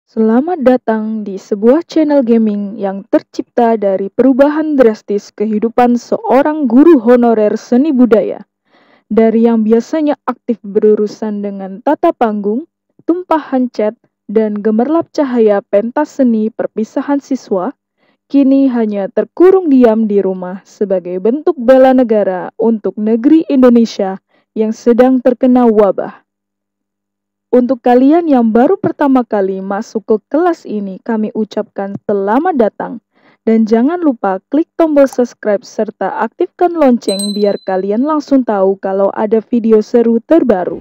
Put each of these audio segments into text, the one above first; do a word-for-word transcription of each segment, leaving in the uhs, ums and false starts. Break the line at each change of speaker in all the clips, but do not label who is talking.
Selamat datang di sebuah channel gaming yang tercipta dari perubahan drastis kehidupan seorang guru honorer seni budaya. Dari yang biasanya aktif berurusan dengan tata panggung, tumpahan cat, dan gemerlap cahaya pentas seni perpisahan siswa, kini hanya terkurung diam di rumah sebagai bentuk bela negara untuk negeri Indonesia yang sedang terkena wabah. Untuk kalian yang baru pertama kali masuk ke kelas ini, kami ucapkan selamat datang. Dan jangan lupa klik tombol subscribe serta aktifkan lonceng biar kalian langsung tahu kalau ada video seru terbaru.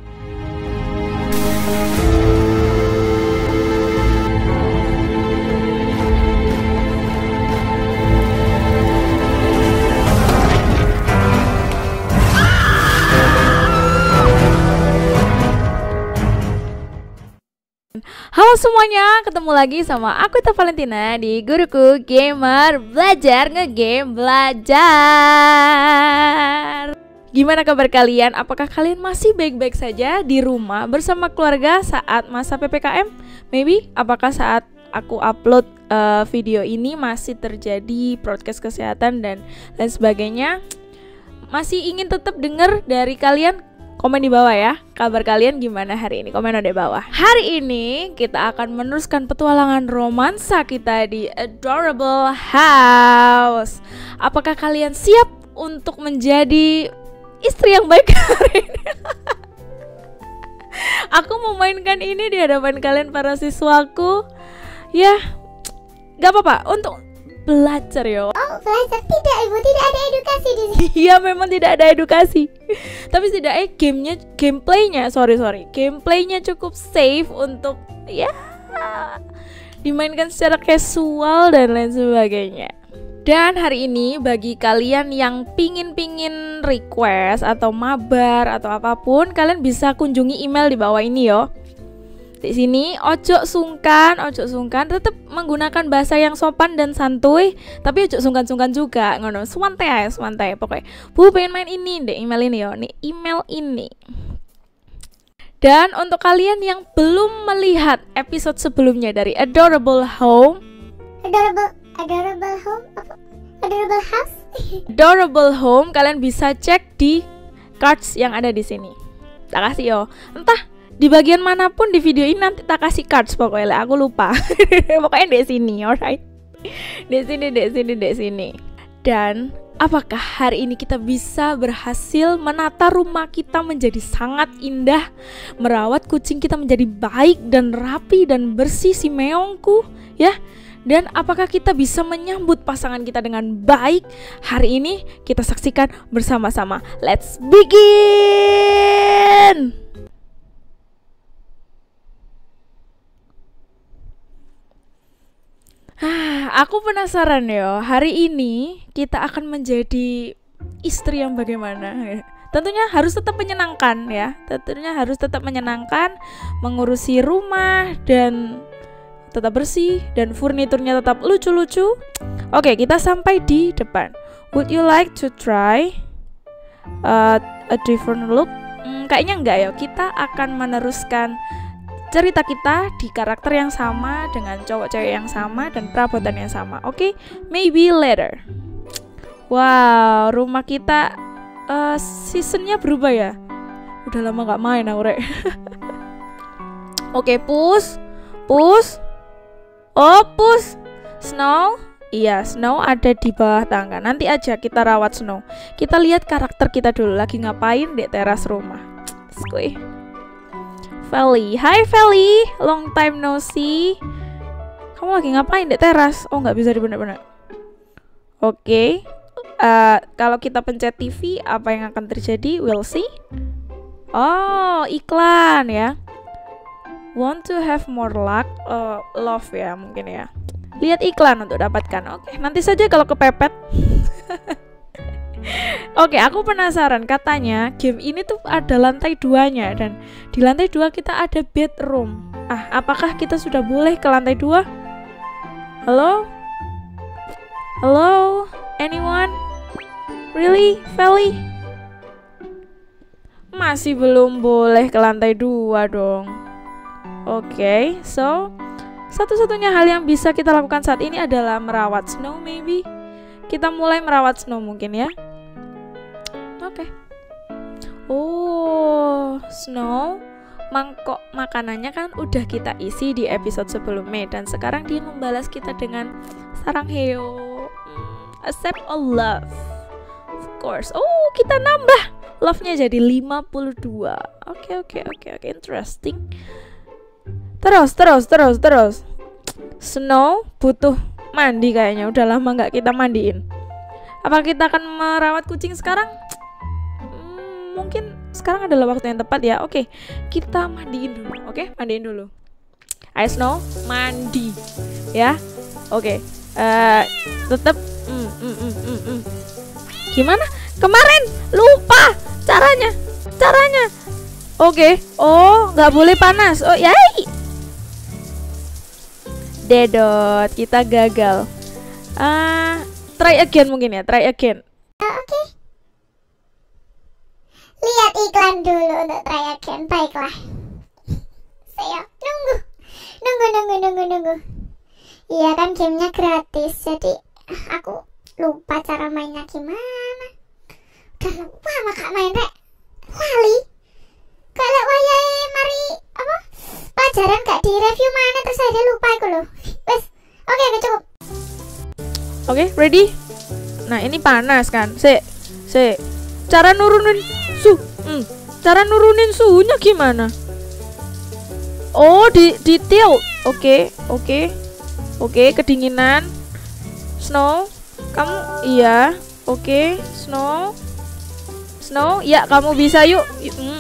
Halo semuanya, ketemu lagi sama aku Tita Valentina di Guruku Gamer Belajar Ngegame Belajar. Gimana kabar kalian? Apakah kalian masih baik-baik saja di rumah bersama keluarga saat masa P P K M? Maybe, apakah saat aku upload uh, video ini masih terjadi prokes kesehatan dan lain sebagainya? Masih ingin tetap dengar dari kalian? Komen di bawah ya, kabar kalian gimana hari ini? Komen di bawah. Hari ini kita akan meneruskan petualangan romansa kita di Adorable House. Apakah kalian siap untuk menjadi istri yang baik hari ini? Aku memainkan ini di hadapan kalian para siswaku. Ya, gak apa-apa, untuk belajar yo.
Oh, belajar tidak, Ibu, tidak ada edukasi di sini.
Iya, memang tidak ada edukasi. Tapi setidaknya gamenya, gameplaynya, sorry sorry, gameplaynya cukup safe untuk ya dimainkan secara casual dan lain sebagainya. Dan hari ini bagi kalian yang pingin-pingin request atau mabar atau apapun, kalian bisa kunjungi email di bawah ini yo. Di sini ojo sungkan, ojo sungkan, tetap menggunakan bahasa yang sopan dan santuy, tapi ojo sungkan-sungkan juga, ngono, santai ya, santai. Pokoknya, Bu pengen main ini, deh email ini yo, nih email ini. Dan untuk kalian yang belum melihat episode sebelumnya dari Adorable Home,
Adorable, adorable home, apa? Adorable house.
Adorable Home, kalian bisa cek di cards yang ada di sini. Tak kasih yo, entah di bagian manapun di video ini nanti tak kasih cards pokoknya, aku lupa. Pokoknya di sini, alright. Di sini, di sini, di sini. Dan apakah hari ini kita bisa berhasil menata rumah kita menjadi sangat indah, merawat kucing kita menjadi baik dan rapi dan bersih si meongku, ya? Dan apakah kita bisa menyambut pasangan kita dengan baik? Hari ini kita saksikan bersama-sama. Let's begin. Ah, aku penasaran ya, hari ini kita akan menjadi istri yang bagaimana? Tentunya harus tetap menyenangkan ya, tentunya harus tetap menyenangkan, mengurusi rumah dan tetap bersih dan furniturnya tetap lucu-lucu. Oke, kita sampai di depan. Would you like to try uh, a different look? Hmm, kayaknya enggak ya, kita akan meneruskan cerita kita di karakter yang sama dengan cowok cewek yang sama dan perabotan yang sama. Oke, okay? Maybe later. Wow, rumah kita uh, seasonnya berubah ya. Udah lama gak main Aure. Oke, okay, push, push, oh push, Snow. Iya, Snow ada di bawah tangga. Nanti aja kita rawat Snow. Kita lihat karakter kita dulu lagi ngapain di teras rumah. Skuy. Feli, hai Feli, long time no see. Kamu lagi ngapain di teras? Oh, nggak bisa dibenak-benak. Oke, okay. uh, kalau kita pencet T V, apa yang akan terjadi? We'll see. Oh, iklan ya. Want to have more luck, uh, love ya mungkin ya. Lihat iklan untuk dapatkan. Oke, okay. Nanti saja kalau kepepet. Oke, aku penasaran, katanya game ini tuh ada lantai duanya dan di lantai dua kita ada bedroom. Ah, apakah kita sudah boleh ke lantai dua? Halo? Halo? Anyone? Really? Feli? Masih belum boleh ke lantai dua dong. Oke, okay, so Satu-satunya hal yang bisa kita lakukan saat ini adalah merawat Snow maybe. Kita mulai merawat Snow mungkin ya. Oke. Okay. Oh, Snow, mangkok makanannya kan udah kita isi di episode sebelumnya, dan sekarang dia membalas kita dengan saranghaeyo. Hmm, accept all love. Of course. Oh, kita nambah love-nya jadi lima puluh dua. Oke, oke, oke, oke, interesting. Terus, terus, terus, terus. Snow butuh mandi kayaknya. Udah lama nggak kita mandiin. Apa kita akan merawat kucing sekarang? Hmm, mungkin sekarang adalah waktu yang tepat ya. Oke, kita mandiin dulu. Oke, mandiin dulu. Ayo Snow, mandi. Ya. Oke. Uh, tetap. Mm, mm, mm, mm, mm. Gimana? Kemarin lupa caranya. Caranya. Oke. Oh, nggak boleh panas. Oh, yai. Dedot, kita gagal. Ah, uh, try again mungkin ya, try again.
Oh, oke. Okay. Lihat iklan dulu untuk try again, baiklah. Saya nunggu, nunggu, nunggu, nunggu, nunggu. Iya kan gamenya gratis, jadi aku lupa cara mainnya gimana. Udah lupa maka main rek. Wali. Kalau wayai mari apa? Pelajaran gak di review mana terus aja lupa aku loh. Wes, oke okay, cukup.
Oke, okay, ready? Nah ini panas kan? Se, se. Cara nurunin su, hmm. cara nurunin suhunya gimana? Oh di di tilt. Oke, okay, oke, okay. oke. Okay, kedinginan. Snow, kamu iya. Oke, okay. Snow, Snow, ya kamu bisa yuk. Hmm.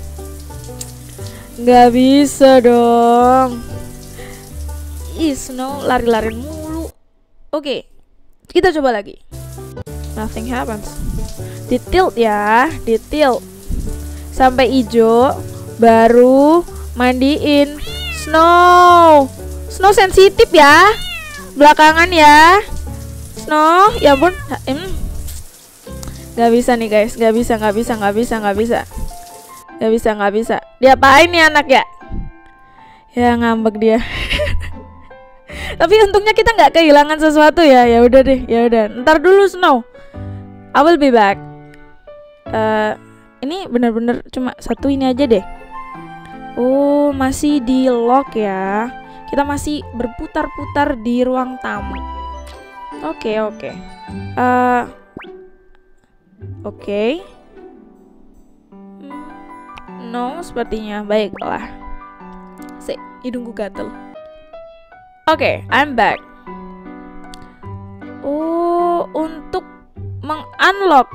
Nggak bisa dong. Ih, Snow lari-lari mulu. Oke, okay, kita coba lagi. Nothing happens. Di tilt ya, di tilt sampai hijau, baru mandiin. Snow, Snow sensitif ya, belakangan ya. Snow, ya ampun. Hmm. Nggak bisa nih guys, nggak bisa, nggak bisa, nggak bisa, nggak bisa. Gak bisa, gak bisa. Diapain nih anak ya? Ya ngambek dia. Tapi untungnya kita nggak kehilangan sesuatu ya. Ya udah deh, ya udah. Ntar dulu Snow. I will be back. Uh, ini bener-bener cuma satu ini aja deh. Oh masih di lock ya. Kita masih berputar-putar di ruang tamu. Oke okay, oke. Okay. Uh, oke. Okay. No, sepertinya baiklah. Sik, hidungku gatel. Oke, okay, I'm back. Oh, untuk mengunlock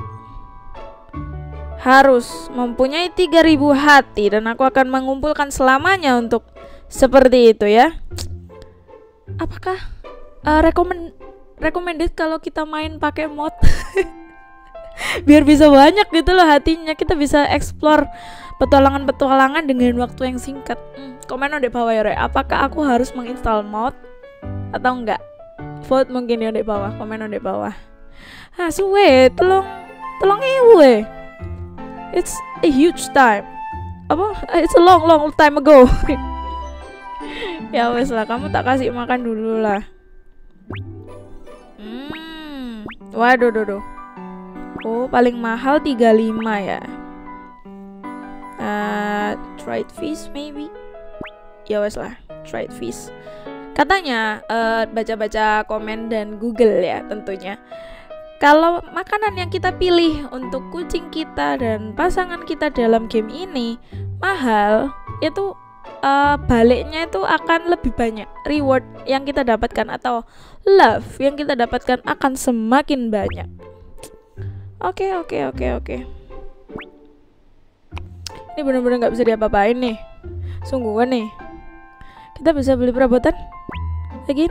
harus mempunyai tiga ribu hati dan aku akan mengumpulkan selamanya untuk seperti itu ya. Apakah uh, recommend recommended kalau kita main pakai mod? Biar bisa banyak gitu loh hatinya. Kita bisa explore petualangan-petualangan dengan waktu yang singkat. Hmm, komen di bawah ya, Re. Apakah aku harus menginstal mod atau enggak? Vote mungkin ya di bawah, komen di bawah. Ah, suwe, tolong tolong ewe. It's a huge time. Apa? It's a long long time ago. Ya wes lah, kamu tak kasih makan dulu lah. Hmm. Waduh, dodo. Oh, paling mahal tiga puluh lima ya. Uh, dried fish maybe. Ya wes lah, dried fish. Katanya uh, baca-baca komen dan Google ya tentunya. Kalau makanan yang kita pilih untuk kucing kita dan pasangan kita dalam game ini mahal, itu uh, baliknya itu akan lebih banyak. Reward yang kita dapatkan atau love yang kita dapatkan akan semakin banyak. Oke, oke, oke, oke. Ini benar-benar nggak bisa diapa-apain nih. Sungguhan nih. Kita bisa beli perabotan? Again?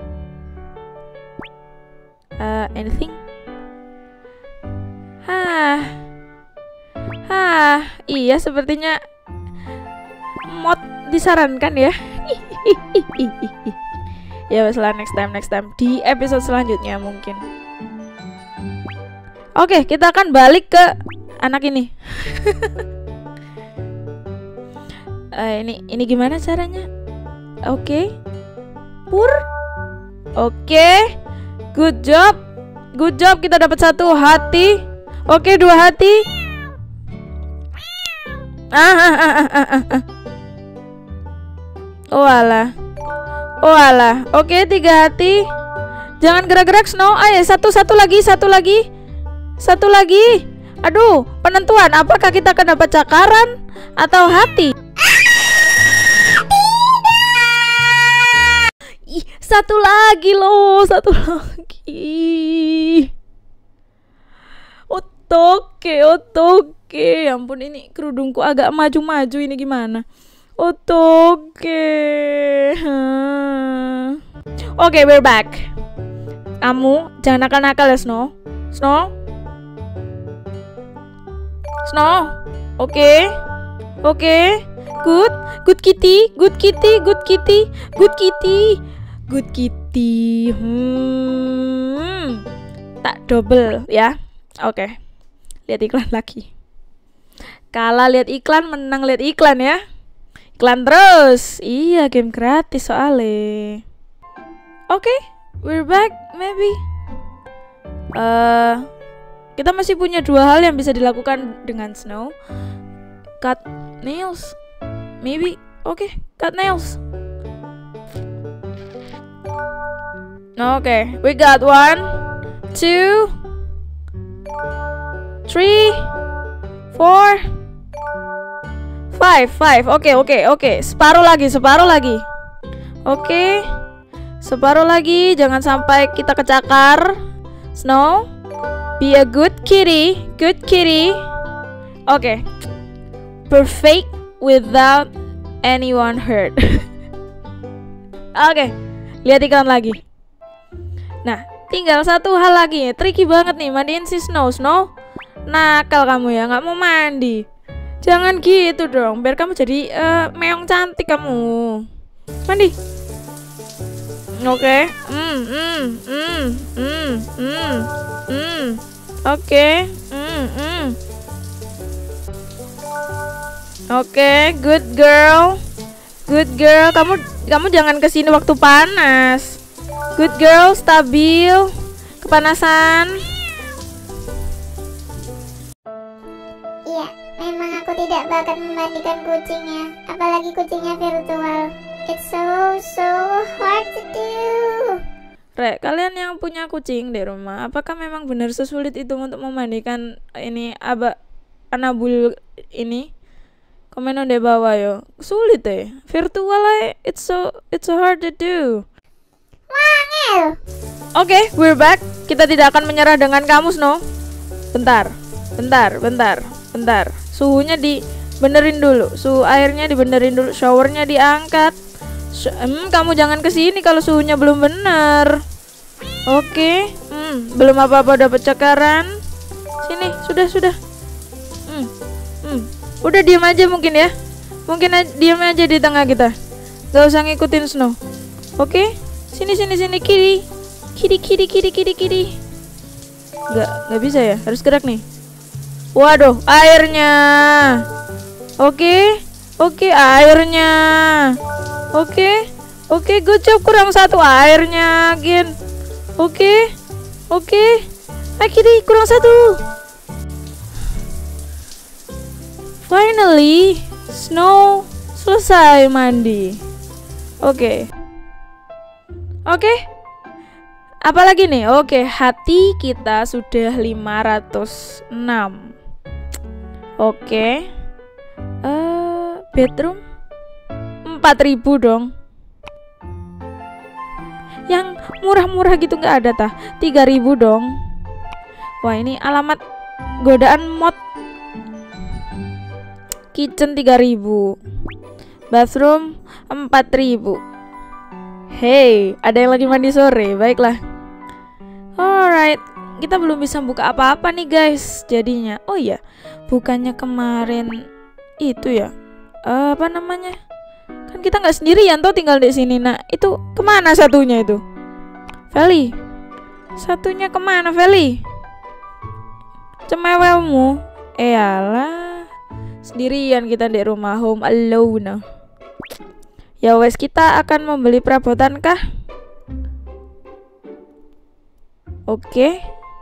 Uh, anything? Hah. Hah, iya sepertinya mod disarankan ya. Ya wes lah, next time, next time di episode selanjutnya mungkin. Oke, kita akan balik ke anak ini. uh, ini ini gimana caranya? Oke. dapur. Oke, good job, good job. Kita dapat satu hati. Oke, dua hati. Ah, ah, ah, ah, ah, ah. Oh alah, oh alah. Oke, tiga hati. Jangan gerak-gerak, Snow. Ayo, satu, satu lagi, satu lagi, satu lagi. Aduh, penentuan. Apakah kita akan dapat cakaran atau hati? Ih, satu lagi loh, satu lagi. Otoke, otoke. Ya ampun, ini kerudungku agak maju-maju, ini gimana? Otoke. Hmm. Oke, okay, we're back. Kamu jangan nakal-nakal ya, Snow. Snow? Snow? Oke. Okay. Oke. Okay. Good. Good kitty, good kitty, good kitty, good kitty. Good kitty. Hmm. Tak double ya. Oke. Okay. Lihat iklan lagi. Kalah lihat iklan, menang lihat iklan ya. Iklan terus. Iya, game gratis soalnya. Oke, okay, we're back maybe. Uh, kita masih punya dua hal yang bisa dilakukan dengan Snow. Cut nails. Maybe. Oke, okay, cut nails. Oke, okay, we got one, two, three, four, five, five. Oke, okay, oke, okay, oke. Okay. Separuh lagi, separuh lagi. Oke, okay. Separuh lagi. Jangan sampai kita kecakar. Snow, be a good kitty, good kitty. Oke, okay. Perfect without anyone hurt. Oke, okay. Lihat iklan lagi. Nah, tinggal satu hal lagi. Tricky banget nih, mandiin si Snow. Snow, nakal kamu ya, nggak mau mandi. Jangan gitu dong, biar kamu jadi uh, meong cantik kamu. Mandi. Oke. Okay. Hmm, hmm, hmm, hmm, hmm, hmm. Oke. Okay. Hmm, hmm. Oke, okay, good girl. Good girl. Kamu kamu jangan kesini waktu panas. Good girl, stabil. Kepanasan.
Iya, memang aku tidak bakat memandikan kucingnya, apalagi kucingnya virtual. It's so so hard to do.
Rek, kalian yang punya kucing di rumah, apakah memang benar sesulit itu untuk memandikan ini aba anabul ini? Komen di bawah yo. Sulit deh. Virtual eh, it's so it's so hard to do.
Wangel.
Oke, okay, we're back. Kita tidak akan menyerah dengan kamu, Snow. Bentar, bentar, bentar, bentar. Suhunya dibenerin dulu. Suhu airnya dibenerin dulu. Showernya diangkat. Sh hmm, kamu jangan kesini kalau suhunya belum bener. Oke, okay. hmm, belum apa-apa dapat cakaran. Sini, sudah, sudah. Hmm, hmm. Udah diam aja mungkin ya. Mungkin aja, diam aja di tengah kita. Gak usah ngikutin Snow. Oke, okay? Sini, sini, sini, kiri. Kiri, kiri, kiri, kiri, kiri. Gak, gak bisa ya, harus gerak nih. Waduh, airnya. Oke, okay. Oke, okay, airnya. Oke, okay. Oke, okay, good job. Kurang satu airnya, Gin. Oke, okay. Oke. Okay. Ayo kiri, kurang satu. Finally, Snow selesai mandi. Oke. Okay. Oke. Okay. Apalagi nih? Oke, okay, hati kita sudah lima ratus enam. Oke. Okay. Uh, bedroom empat ribu dong. Yang murah-murah gitu nggak ada tah? tiga ribu dong. Wah, ini alamat godaan mod. Kitchen tiga ribu. Bathroom empat ribu. Hey, ada yang lagi mandi sore. Baiklah. Alright, kita belum bisa buka apa-apa nih guys. Jadinya, oh iya, bukannya kemarin itu ya, uh, apa namanya? Kan kita nggak sendirian toh tinggal di sini. Nah, itu kemana satunya itu? Feli, satunya kemana Feli? Cemewelmu? Eyalah, sendirian kita di rumah, home alone. Ya wes, kita akan membeli perabotan kah? Oke.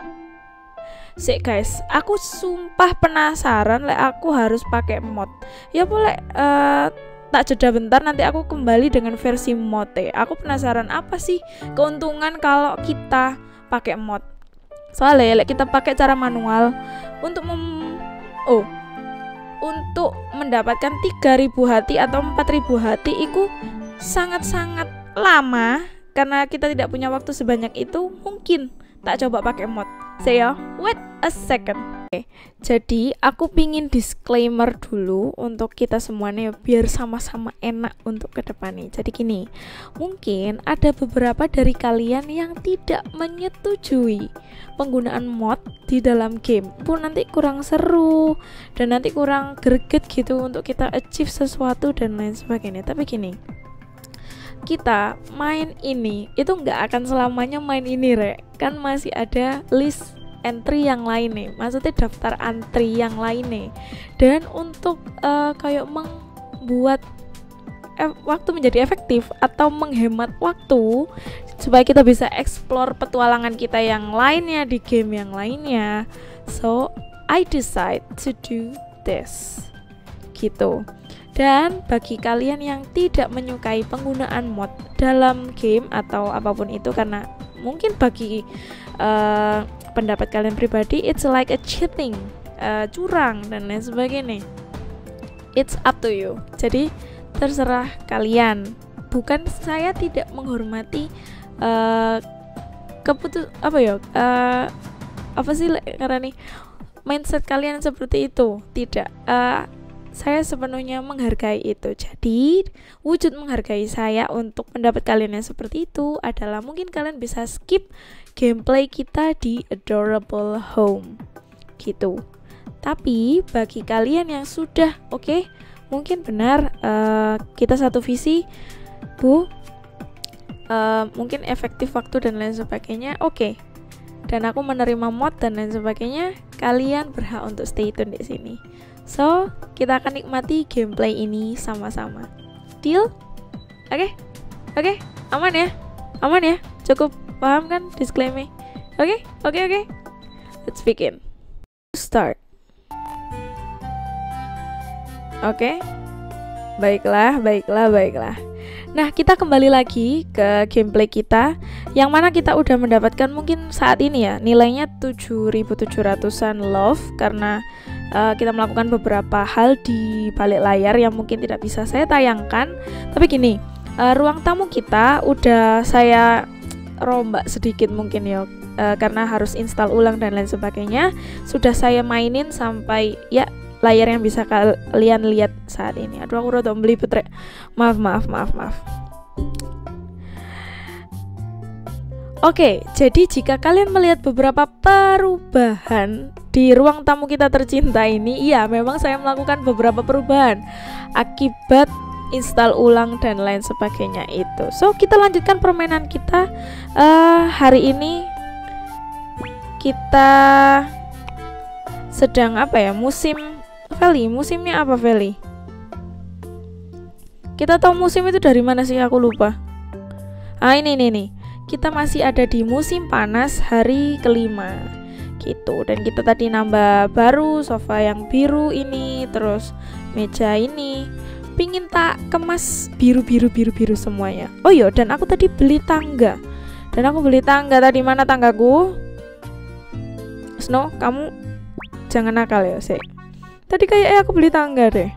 Sik guys, aku sumpah penasaran lek aku harus pakai mod. Ya boleh, uh, tak jeda bentar, nanti aku kembali dengan versi mod ya. Aku penasaran apa sih keuntungan kalau kita pakai mod. Soalnya lek kita pakai cara manual untuk mem oh untuk mendapatkan tiga ribu hati atau empat ribu hati itu sangat-sangat lama karena kita tidak punya waktu sebanyak itu. Mungkin tak coba pakai mod. Saya wait a second. Oke, jadi aku pingin disclaimer dulu untuk kita semuanya biar sama-sama enak untuk ke depan nih. Jadi gini, mungkin ada beberapa dari kalian yang tidak menyetujui penggunaan mod di dalam game. Pun nanti kurang seru dan nanti kurang greget gitu untuk kita achieve sesuatu dan lain sebagainya. Tapi gini, kita main ini itu nggak akan selamanya main ini rek, kan masih ada list entry yang lain nih, maksudnya daftar antri yang lain nih. Dan untuk uh, kayak membuat eh, waktu menjadi efektif atau menghemat waktu supaya kita bisa explore petualangan kita yang lainnya di game yang lainnya, so I decide to do this gitu. Dan bagi kalian yang tidak menyukai penggunaan mod dalam game atau apapun itu, karena mungkin bagi uh, pendapat kalian pribadi it's like a cheating, uh, curang dan lain sebagainya, it's up to you. Jadi terserah kalian. Bukan saya tidak menghormati uh, keputus apa ya uh, apa sih karena nih mindset kalian seperti itu, tidak. Uh, Saya sepenuhnya menghargai itu. Jadi wujud menghargai saya untuk pendapat kalian yang seperti itu adalah mungkin kalian bisa skip gameplay kita di Adorable Home gitu. Tapi bagi kalian yang sudah oke, okay, mungkin benar uh, kita satu visi bu, uh, mungkin efektif waktu dan lain sebagainya, oke, okay. Dan aku menerima mod dan lain sebagainya, kalian berhak untuk stay tune di sini. So, kita akan nikmati gameplay ini sama-sama. Deal? Oke? Okay? Oke? Okay? Aman ya? Aman ya? Cukup paham kan disclaimer? Oke? Okay? Oke, okay, oke. Okay. Let's begin. Start. Oke? Okay? Baiklah, baiklah, baiklah. Nah, kita kembali lagi ke gameplay kita, yang mana kita udah mendapatkan mungkin saat ini ya nilainya tujuh ribu tujuh ratusan love karena uh, kita melakukan beberapa hal di balik layar yang mungkin tidak bisa saya tayangkan. Tapi gini, uh, ruang tamu kita udah saya rombak sedikit mungkin ya, uh, karena harus install ulang dan lain sebagainya. Sudah saya mainin sampai ya layar yang bisa kalian lihat saat ini. Aduh, aku rada beli putrek. Maaf, maaf, maaf, maaf. Oke, jadi jika kalian melihat beberapa perubahan di ruang tamu kita tercinta ini, iya memang saya melakukan beberapa perubahan akibat install ulang dan lain sebagainya itu. So, kita lanjutkan permainan kita. uh, Hari ini kita sedang apa ya, musim Feli, musimnya apa Feli? Kita tahu musim itu dari mana sih? Aku lupa. Ah ini nih nih. Kita masih ada di musim panas hari kelima gitu. Dan kita tadi nambah baru sofa yang biru ini, terus meja ini. Pingin tak kemas biru-biru biru-biru semuanya. Oh iya, dan aku tadi beli tangga. Dan aku beli tangga tadi, mana tanggaku? Snow, kamu jangan nakal ya, sih. Tadi kayaknya aku beli tangga deh.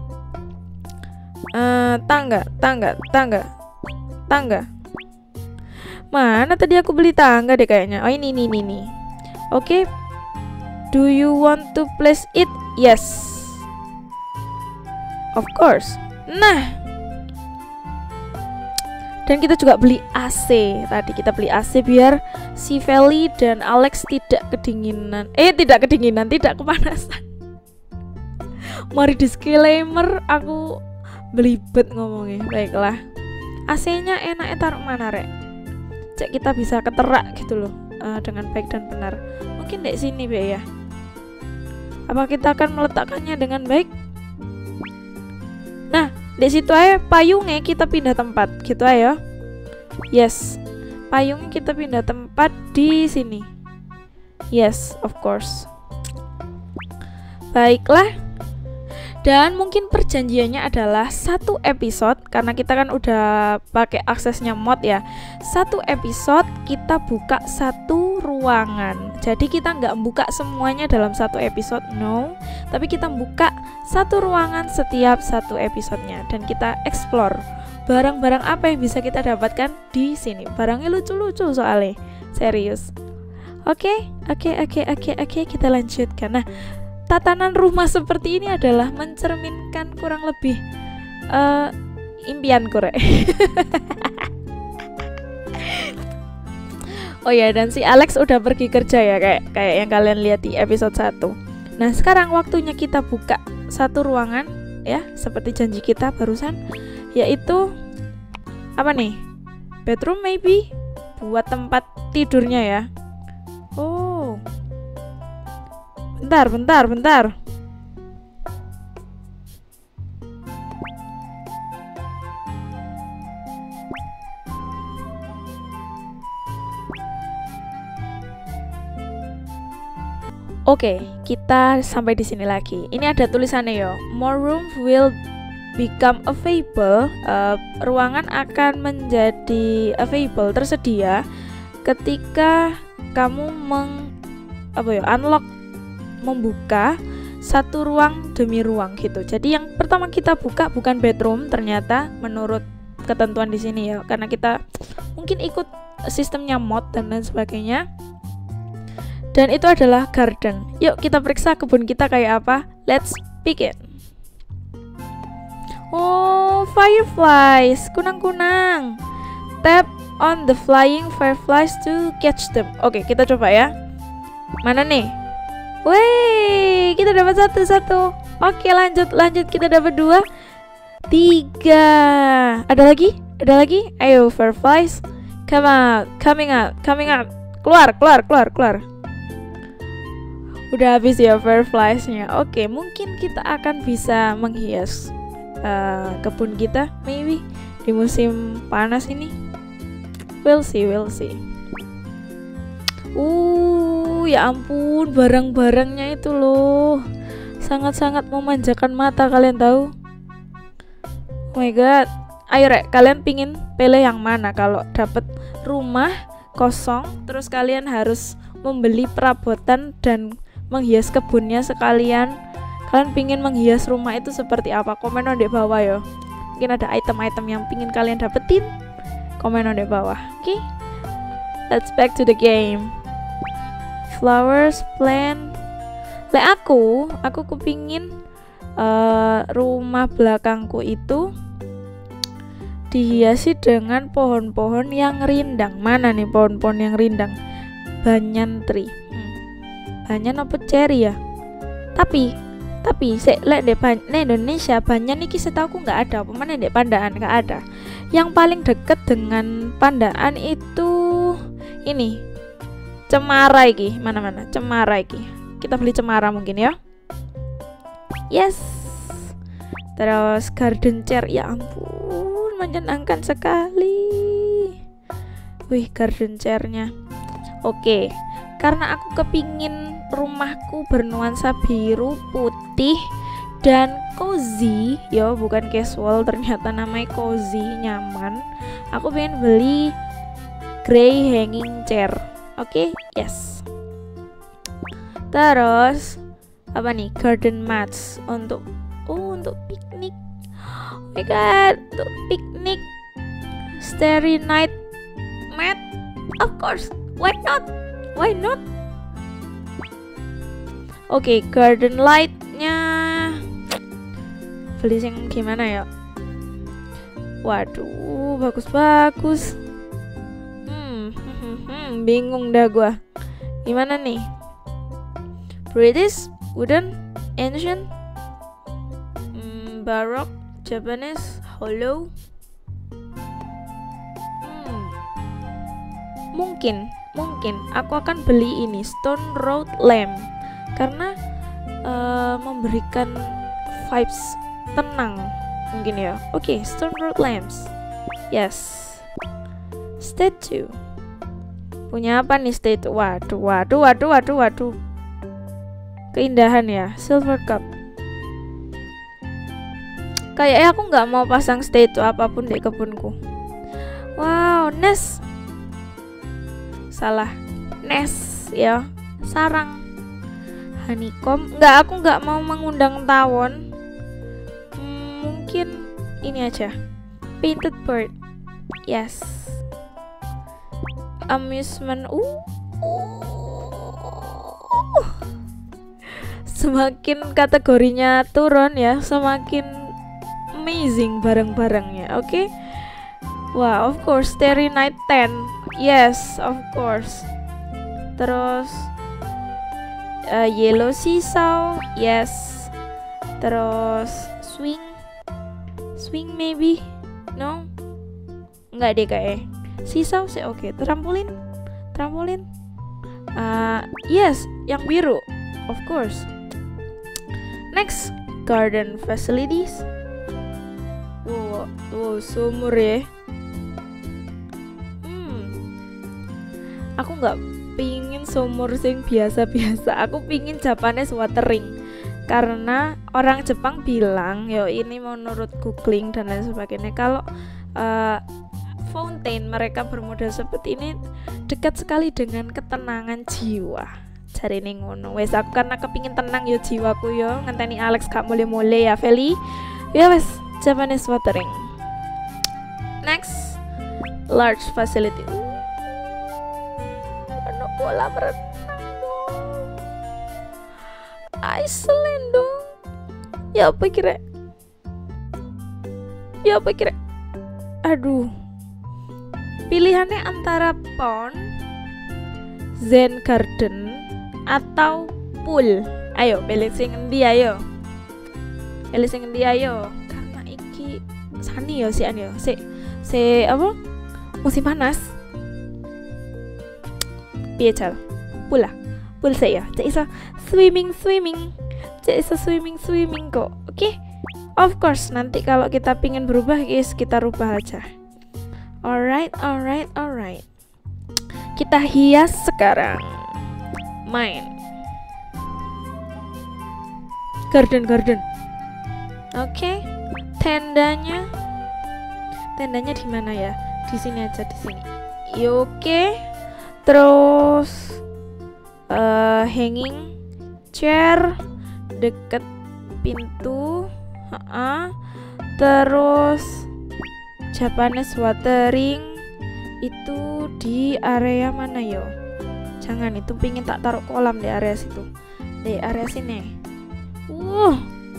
Uh, tangga, tangga, tangga, tangga. Mana tadi aku beli tangga deh kayaknya. Oh ini, ini, ini, ini. Oke. Okay. Do you want to place it? Yes. Of course. Nah. Dan kita juga beli A C. Tadi kita beli A C biar si Feli dan Alex tidak kedinginan. Eh, tidak kedinginan, tidak kepanasan. Mari disclaimer, aku belibet ngomongnya. Baiklah, A C-nya enaknya taruh mana rek? Cek kita bisa keterak gitu loh, uh, dengan baik dan benar. Mungkin di sini be ya. Apa kita akan meletakkannya dengan baik? Nah, Di situ aja payungnya kita pindah tempat gitu aja. Yes, payungnya kita pindah tempat di sini. Yes, of course. Baiklah. Dan mungkin perjanjiannya adalah satu episode, karena kita kan udah pakai aksesnya mod ya. Satu episode kita buka satu ruangan. Jadi kita nggak buka semuanya dalam satu episode, no. Tapi kita buka satu ruangan setiap satu episodenya. Dan kita explore barang-barang apa yang bisa kita dapatkan di sini. Barangnya lucu-lucu soalnya, serius. Oke, oke, oke, oke, oke, kita lanjutkan. Nah, tatanan rumah seperti ini adalah mencerminkan kurang lebih uh, impianku, Rek. Oh ya, dan si Alex udah pergi kerja ya, kayak kayak yang kalian lihat di episode satu. Nah, sekarang waktunya kita buka satu ruangan ya, seperti janji kita barusan, yaitu apa nih? Bedroom maybe, buat tempat tidurnya ya. Oh, bentar, bentar, bentar. Oke, kita sampai di sini lagi. Ini ada tulisannya yo. More room will become available. Uh, ruangan akan menjadi available, tersedia ketika kamu meng apa ya, unlock, membuka satu ruang demi ruang gitu. Jadi yang pertama kita buka bukan bedroom ternyata menurut ketentuan di sini ya, karena kita mungkin ikut sistemnya mod dan lain sebagainya. Dan itu adalah garden. Yuk kita periksa kebun kita kayak apa. Let's begin. Oh, fireflies, kunang-kunang. Tap on the flying fireflies to catch them. Oke, kita coba ya. Mana nih? Wey, kita dapat satu-satu. Oke, lanjut, lanjut. Kita dapat dua, tiga. Ada lagi? Ada lagi? Ayo, fireflies, come out, coming out, coming out. Keluar, keluar, keluar, keluar. Udah habis ya fireflies-nya. Oke, mungkin kita akan bisa menghias uh, kebun kita, maybe di musim panas ini. We'll see, we'll see. Uh, ya ampun, barang-barangnya itu loh sangat-sangat memanjakan mata, kalian tahu? Oh my god. Ayo Rek, kalian pingin pilih yang mana kalau dapat rumah kosong terus kalian harus membeli perabotan dan menghias kebunnya sekalian? Kalian pingin menghias rumah itu seperti apa? Komen di bawah ya. Mungkin ada item-item yang pingin kalian dapetin. Komen di bawah. Oke, okay? Let's back to the game. Flowers, plant. Le aku, aku kepingin uh, rumah belakangku itu dihiasi dengan pohon-pohon yang rindang. Mana nih pohon-pohon yang rindang? Banyan tree. Hmm. Banyan apa cherry ya? Tapi, tapi se lek di Indonesia banyan iki setauku nggak ada. Pemane di Pandaan nggak ada. Yang paling deket dengan Pandaan itu ini cemara iki. Mana-mana cemara iki. Kita beli cemara mungkin ya. Yes. Terus garden chair, ya ampun menyenangkan sekali. Wih, garden chairnya. Oke, karena aku kepingin rumahku bernuansa biru, putih, dan cozy, yo bukan casual, ternyata namanya cozy, nyaman. Aku pengen beli grey hanging chair. Oke, yes. Terus apa nih? Garden mats untuk oh untuk piknik. Oh my god, untuk piknik. Starry night mat, of course. Why not? Why not? Oke, okay, garden light-nya beli yang gimana ya? Waduh, bagus-bagus. Hmm, hmm, hmm, bingung dah gua. Gimana nih? British, wooden, ancient, hmm, baroque, Japanese, hollow. Hmm, mungkin. Mungkin aku akan beli ini stone road lamp karena uh, memberikan vibes tenang mungkin ya. Oke, okay, stone road lamps. Yes. Statue. Punya apa nih statue? Waduh, waduh, waduh, waduh, waduh. Keindahan ya, silver cup. Kayaknya aku nggak mau pasang statue apapun di kebunku. Wow, nest. Salah, nest ya, sarang. Honeycomb. Nggak, aku nggak mau mengundang tawon. Hmm, mungkin ini aja. Painted bird. Yes. Amusement. Uh. uh. Semakin kategorinya turun ya, semakin amazing barang-barangnya. Oke. Okay? Wah, wow, of course, Starry Night ten. Yes, of course. Terus uh, Yellow Seesaw. Yes. Terus swing. Swing maybe. No. Enggak deh kayaknya. Seesaw sih oke. Okay. Trampolin. Trampolin. Uh, yes, yang biru. Of course. Next, garden facilities. Wow, wow, sumur ya. Hmm. Aku nggak pingin sumur sing biasa-biasa. Aku pingin Japanese watering. Karena orang Jepang bilang, yo ini menurut googling dan lain sebagainya, kalau uh, fountain mereka bermodel seperti ini dekat sekali dengan ketenangan jiwa. Cari nih ngono. Wes aku karena kepingin tenang yo jiwaku yo. Ngenteni Alex gak mulai-mulai ya Feli. Ya wes, Japanese watering. Next, large facility. Ano kolam renang dong. Iceland dong. Ya apa kira? Ya apa kira? Aduh. Pilihannya antara pond, zen garden, atau pool. Ayo, pilih sing endi ayo. Pilih sing endi ayo. Karena iki sani yo sian yo. Si si apa? Musim panas. Piye cal? Pool lah. Pool saya. Cek iso swimming swimming. Cek iso swimming swimming kok. Oke? Okay? Of course, nanti kalau kita pingin berubah guys, kita rubah aja. Alright, alright, alright. Kita hias sekarang. Main. Garden, garden. Oke. Okay. Tendanya. Tendanya di mana ya? Di sini aja, di sini. Oke. Okay. Terus uh, hanging chair deket pintu. Ha-ha. Terus Japanese watering itu di area mana yo? Jangan, itu pingin tak taruh kolam di area situ. Di area sini. Uh.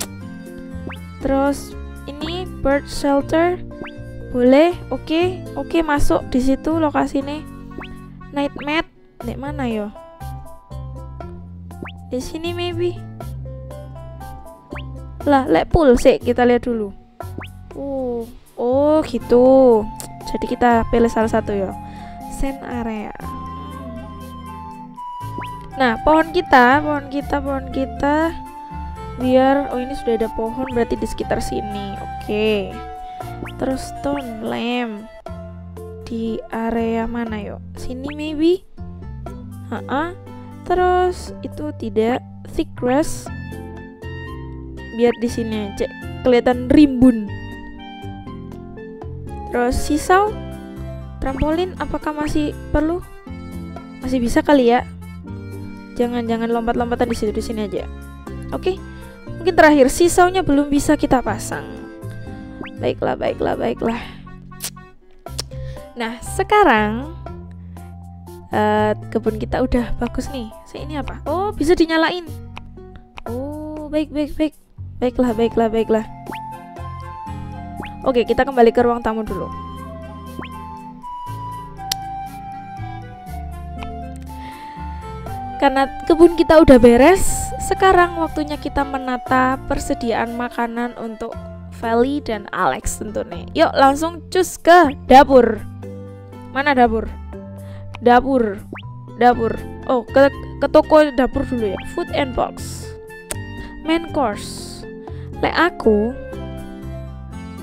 Terus ini bird shelter. Boleh? Oke. Okay. Oke, okay, masuk di situ lokasi nih. Night mat di mana yo? Di sini maybe. Lah, let pool sih, kita lihat dulu. Uh. Oh gitu. Jadi kita pilih salah satu ya. Sand area. Nah, pohon kita, pohon kita, pohon kita biar oh ini sudah ada pohon berarti di sekitar sini. Oke. Terus stone lamp di area mana yuk? Sini maybe. Ha-ha. Terus itu tidak thick grass. Biar di sini aja kelihatan rimbun. Terus sisau, trampolin, apakah masih perlu? Masih bisa kali ya? Jangan-jangan lompat-lompatan di situ, di sini aja. Oke, mungkin terakhir sisaunya belum bisa kita pasang. Baiklah, baiklah, baiklah. Nah, sekarang uh, kebun kita udah bagus nih. Saya ini apa? Oh, bisa dinyalain. Oh, baik, baik, baik. Baiklah, baiklah, baiklah. Oke, kita kembali ke ruang tamu dulu. Karena kebun kita udah beres, sekarang waktunya kita menata persediaan makanan untuk Feli dan Alex tentunya. Yuk langsung cus ke dapur. Mana dapur? Dapur. Dapur. Oh, ke, ke toko dapur dulu ya. Food and box. Main course. Lek aku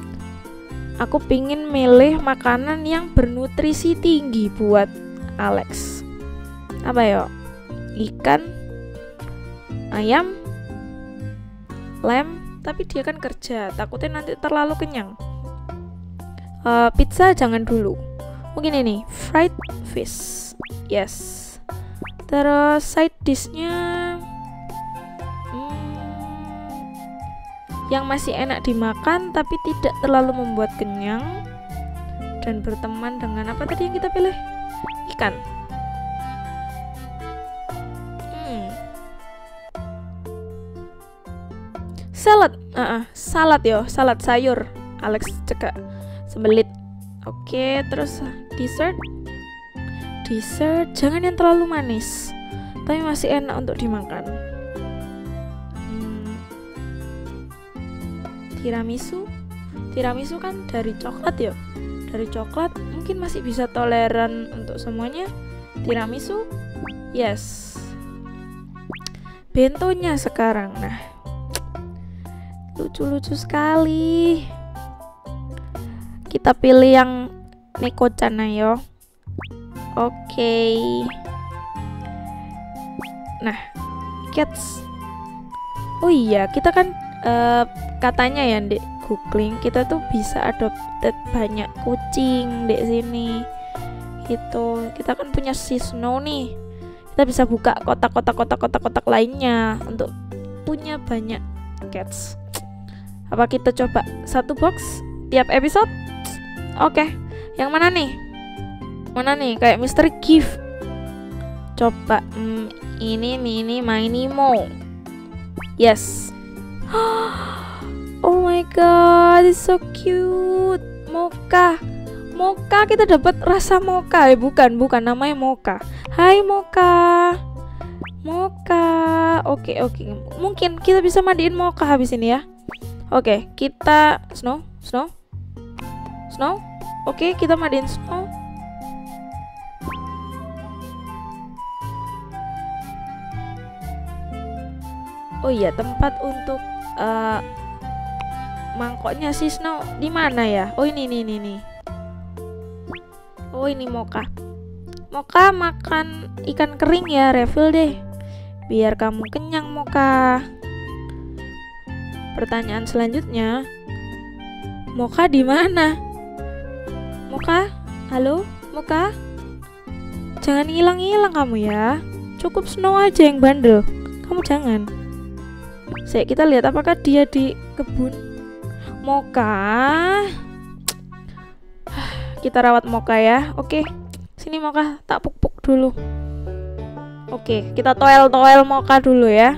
Aku pingin milih makanan yang bernutrisi tinggi buat Alex. Apa ya? Ikan, ayam, lem. Tapi dia kan kerja, takutnya nanti terlalu kenyang. uh, Pizza jangan dulu. Mungkin ini fried fish. Yes. Terus side dishnya hmm, yang masih enak dimakan tapi tidak terlalu membuat kenyang dan berteman dengan apa tadi yang kita pilih? Ikan. hmm. Salad, uh -uh. salad yo, salad sayur. Alex cekak sembelit. Oke, terus dessert. Dessert jangan yang terlalu manis, tapi masih enak untuk dimakan. Hmm. Tiramisu, tiramisu kan dari coklat ya. Dari coklat mungkin masih bisa toleran untuk semuanya. Tiramisu, yes. Bentonya sekarang, nah. Lucu-lucu sekali. Kita pilih yang Neko-chan ayo. Oke. Okay. Nah, cats. Oh iya, kita kan uh, katanya ya di googling kita tuh bisa adopted banyak kucing di sini. Gitu. Kita kan punya si Snow nih. Kita bisa buka kotak-kotak kotak-kotak kotak lainnya untuk punya banyak cats. Apa kita coba satu box tiap episode? Oke, okay. Yang mana nih? Mana nih? Kayak mystery gift. Coba hmm, ini nih, ini My Nemo. Yes. Oh my god, it's so cute. Mocha. Mocha, kita dapat rasa mocha. Eh, bukan, bukan namanya mocha. Hai Mocha. Mocha. Oke, okay, oke. Okay. Mungkin kita bisa mandiin Mocha habis ini ya. Oke, okay, kita Snow, Snow, Snow. Oke, okay, kita mandiin Snow. Oh iya, tempat untuk uh, mangkoknya si Snow di mana ya? Oh ini, ini, ini, ini. Oh ini Mocha. Mocha makan ikan kering ya, refill deh. Biar kamu kenyang Mocha. Pertanyaan selanjutnya, Mocha di mana? Mocha, halo, Mocha. Jangan hilang-hilang kamu ya. Cukup Snow aja yang bandel. Kamu jangan. Saya kita lihat apakah dia di kebun. Mocha. Kita rawat Mocha ya. Oke. Sini Mocha, tak puk-puk dulu. Oke, kita toel-toel Mocha dulu ya.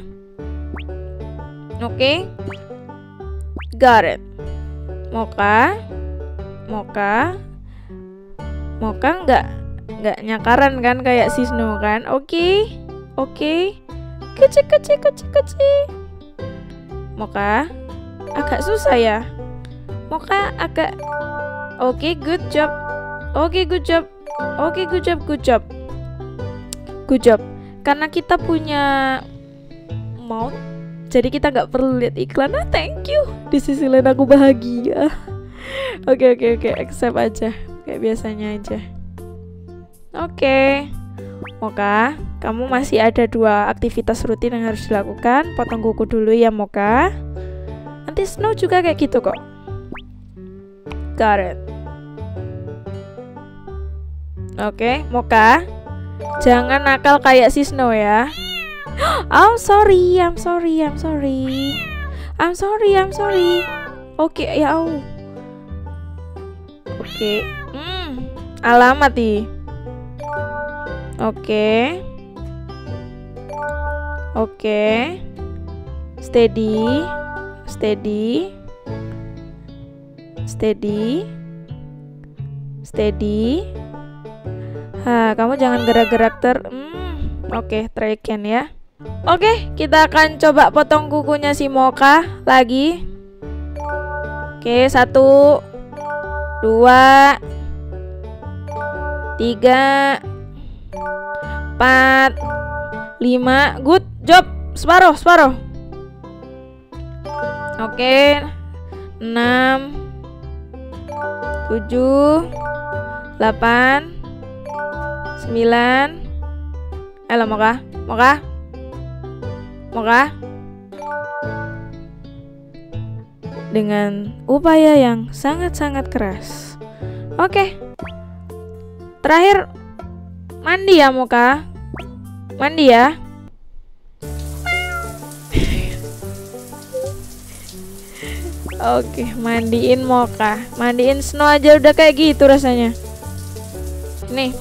Oke. Got it. Mocha, Mocha, Mocha nggak nggak nyakaran kan kayak si Snow kan? Oke, okay. oke, okay. kecil kecil kecil kecil. Mocha, agak susah ya. Mocha agak. Oke, okay, good job. Oke, okay, good job. Oke, okay, good job, good job, good job. Karena kita punya mount. Jadi kita nggak perlu lihat iklan. Ah, thank you. Di sisi lain aku bahagia. Oke oke oke, accept aja. Kayak biasanya aja. Oke. Okay. Mocha, kamu masih ada dua aktivitas rutin yang harus dilakukan. Potong kuku dulu ya Mocha. Nanti Snow juga kayak gitu kok. Got it. Oke, okay, Mocha. Jangan nakal kayak si Snow ya. I'm sorry, I'm sorry, I'm sorry, I'm sorry, I'm sorry. Oke, okay, ya oh. Oke, okay. hmm, alamat nih. Oke, okay. oke, okay. steady, steady, steady, steady. Ha, kamu jangan gerak-gerak ter. Hmm, oke, okay, try again ya. Oke, okay, kita akan coba potong kukunya si Mocha lagi. Oke, okay, satu, dua, tiga, empat, lima. Good job. Separuh, separuh. Oke, okay, enam, tujuh, delapan, sembilan. Ayo Moka, Moka, Moka. Dengan upaya yang sangat-sangat keras. Oke. Terakhir mandi ya Moka. Mandi ya. Oke, mandiin Moka. Mandiin Snow aja udah kayak gitu rasanya. Nih.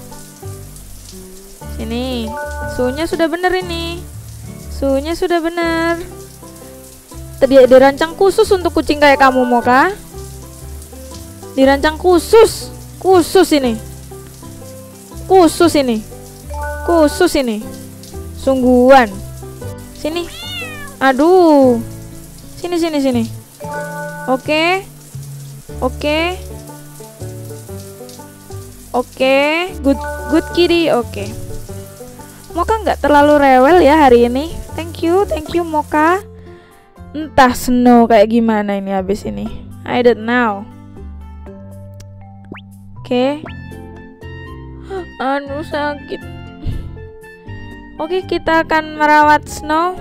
Sini. Suhunya sudah bener ini. Suhunya sudah bener. Dia dirancang khusus untuk kucing kayak kamu Moka. Dirancang khusus. Khusus ini. Khusus ini. Khusus ini. Sungguhan. Sini. Aduh. Sini sini sini. Oke. Oke. Oke, good good kitty. Oke. Moka nggak terlalu rewel ya hari ini. Thank you, thank you Moka. Entah Snow kayak gimana ini habis ini. I don't know. Oke. Aduh sakit. Oke, kita akan merawat Snow.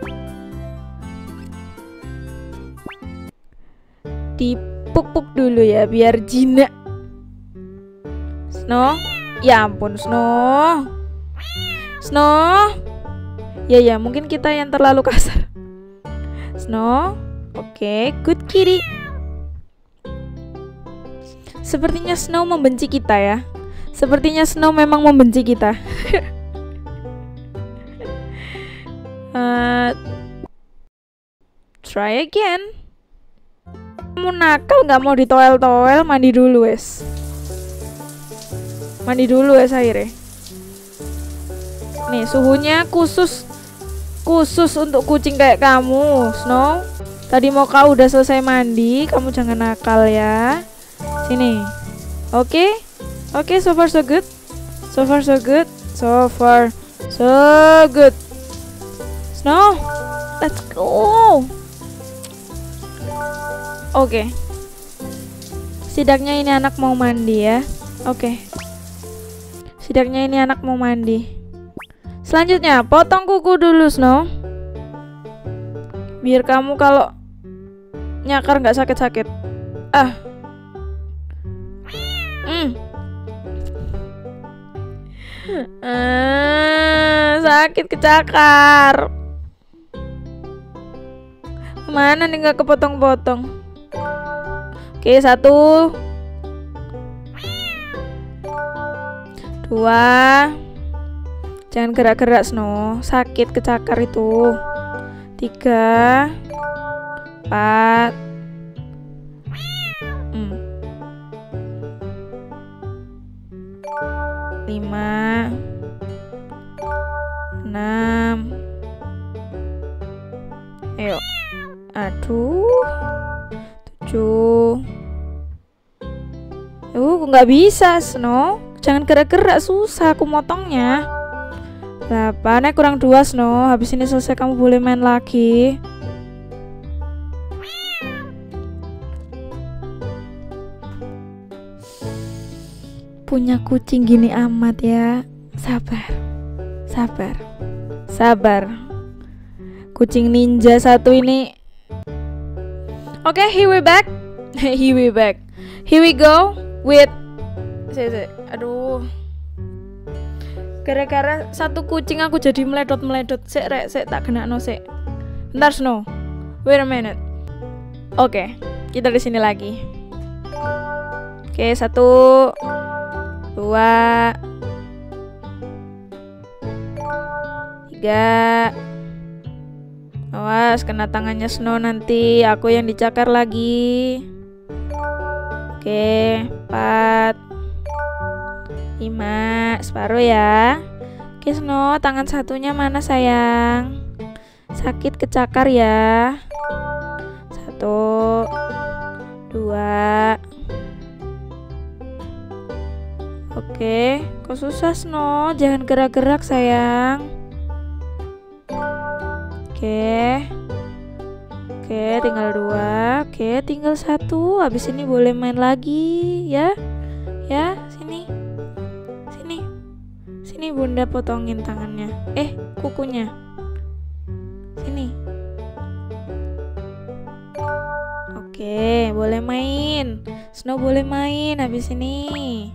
Dipuk-puk dulu ya biar jinak. Snow. Ya ampun Snow. Snow. Ya ya, mungkin kita yang terlalu kasar. Snow, oke, okay, good kitty. Sepertinya Snow membenci kita ya. Sepertinya Snow memang membenci kita. uh, try again. Kamu nakal nggak mau ditoel-toel, mandi dulu wes. Mandi dulu wes airnya. Nih suhunya khusus. Khusus untuk kucing kayak kamu, Snow. Tadi Moka udah selesai mandi, kamu jangan nakal ya. Sini. Oke. Okay? Oke, okay, so far so good. So far so good. So far so good. Snow, let's go. Oke. Okay. Setidaknya ini anak mau mandi ya. Oke. Okay. Setidaknya ini anak mau mandi. Selanjutnya, potong kuku dulu, Snow. Biar kamu kalau nyakar nggak sakit-sakit. Ah. Hmm. Ah, sakit kecakar. Mana nih nggak kepotong-potong? Oke, satu. Dua. Jangan gerak-gerak Snow, sakit kecakar itu. Tiga, empat, hmm. lima, enam. Ayo, aduh, tujuh. Uh, nggak bisa Snow. Jangan gerak-gerak, susah aku motongnya. delapan, eh kurang dua Snow. Habis ini selesai kamu boleh main lagi. Punya kucing gini amat ya. Sabar. Sabar. Sabar. Kucing ninja satu ini. Oke, okay, here we back. Here we back. Here we go with Aduh. Gara-gara satu kucing aku jadi meledot-meledot. Sek rek, sek tak kena no sek. Bentar Snow. Wait a minute. Oke, okay, kita di sini lagi. Oke, okay, satu, dua, tiga. Awas kena tangannya Snow nanti. Aku yang dicakar lagi. Oke, okay, empat. lima, separuh ya. Oke Snow, tangan satunya mana sayang? Sakit kecakar ya. Satu, dua. Oke, kok susah Snow? Jangan gerak-gerak sayang. Oke. Oke, tinggal dua. Oke, tinggal satu. Habis ini boleh main lagi ya. Ya, sini. Sini. Sini Bunda potongin tangannya. Eh, kukunya. Sini. Oke, boleh main. Snow boleh main habis ini.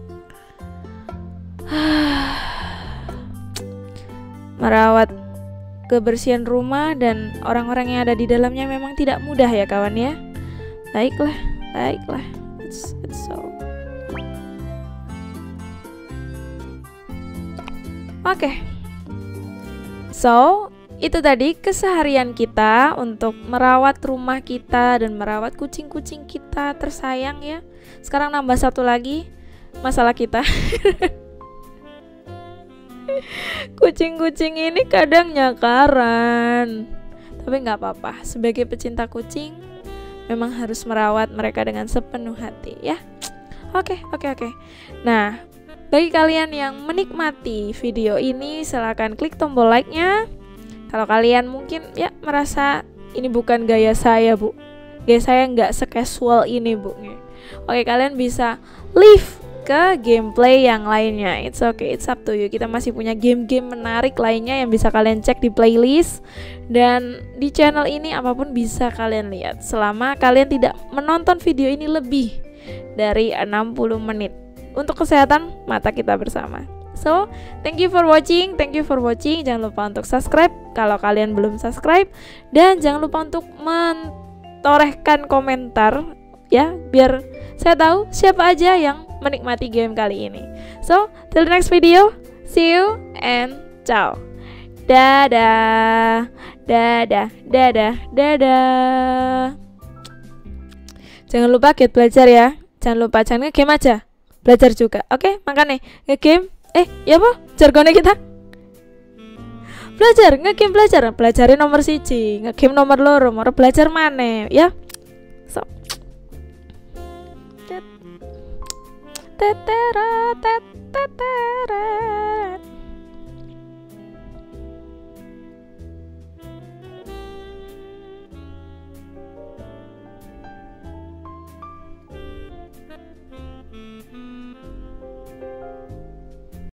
Merawat kebersihan rumah dan orang-orang yang ada di dalamnya memang tidak mudah ya kawan ya. Baiklah, baiklah. It's, it's so. Oke. Okay. So, itu tadi keseharian kita untuk merawat rumah kita dan merawat kucing-kucing kita tersayang ya. Sekarang nambah satu lagi, masalah kita. Kucing-kucing ini kadang nyakaran, tapi nggak apa-apa. Sebagai pecinta kucing, memang harus merawat mereka dengan sepenuh hati ya. Oke, oke, oke. Nah, bagi kalian yang menikmati video ini, silakan klik tombol like-nya. Kalau kalian mungkin ya merasa ini bukan gaya saya bu, gaya saya nggak sekasual ini bu. Oke, kalian bisa leave ke gameplay yang lainnya. It's okay, it's up to you. Kita masih punya game-game menarik lainnya yang bisa kalian cek di playlist. Dan di channel ini apapun bisa kalian lihat, selama kalian tidak menonton video ini lebih dari enam puluh menit. Untuk kesehatan mata kita bersama. So, thank you for watching, thank you for watching. Jangan lupa untuk subscribe kalau kalian belum subscribe. Dan jangan lupa untuk mentorehkan komentar ya, biar saya tahu siapa aja yang menikmati game kali ini. So, till the next video, see you and ciao. Dadah, dadah, dadah, dadah. Jangan lupa giat belajar ya. Jangan lupa, jangan nge-game aja, belajar juga. Oke, makanya nge-game. Eh, ya apa? Jargonnya kita belajar, nge-game belajar. Belajarin nomor siji, nge-game nomor loro, mau belajar mana ya. So, tetera tet tet